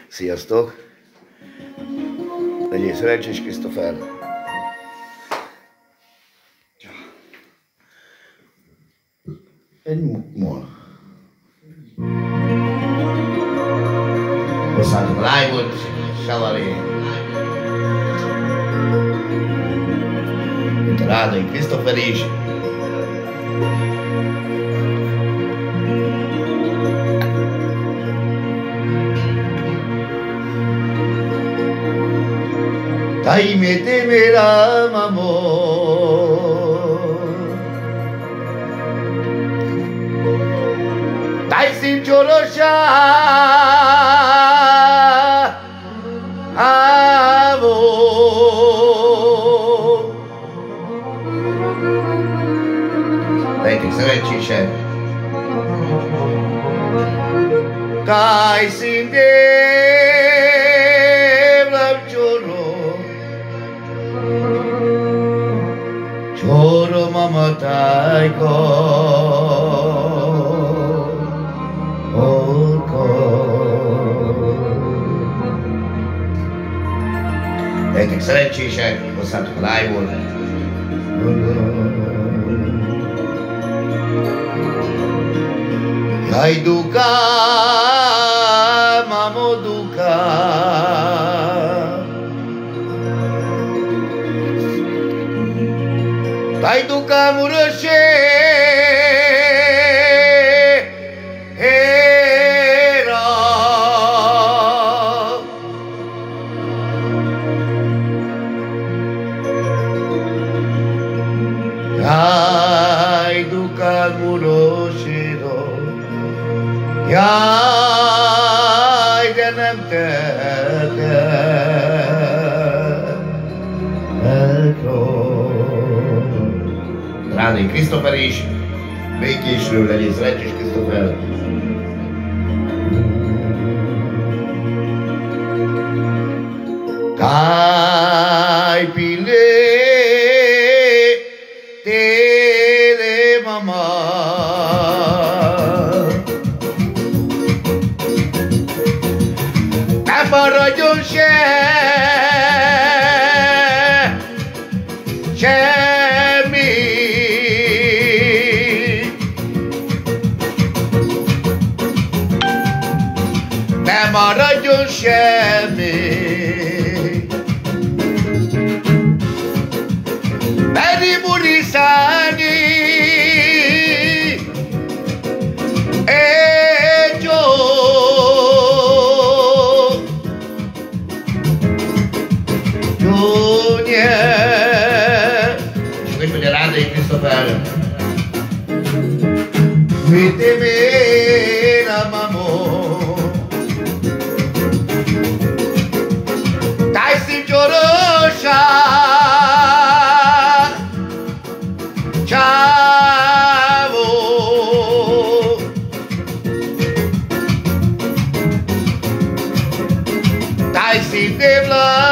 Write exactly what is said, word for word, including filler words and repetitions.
Sziasztok! Legyél szerencsés, Krisztofer! Egy mol. Hozzátok a live-ot, Savalé. Itt a Rádai Krisztofer is. Dai me temeram amor, dai sim chorosha amor. Dai szerencsésed, dai sim Choro mamatai ko ko. Legyetek szerencsések, hozzátok a live-ot. Jaj duka, mamo duka. Dai duka murashe era Dai duka murashe Jaj, de nem Rádai Krisztofer is, békésről legyél szerencsés, Krisztofer. Kai pile tele mama, ne maradjon se, semmi. Ne maradjon semmi, Meri Murisani e Gio Junior. És questo è Rádai Krisztofer. Mi temeram amor, dai sim chorosha chavo, dai sim devla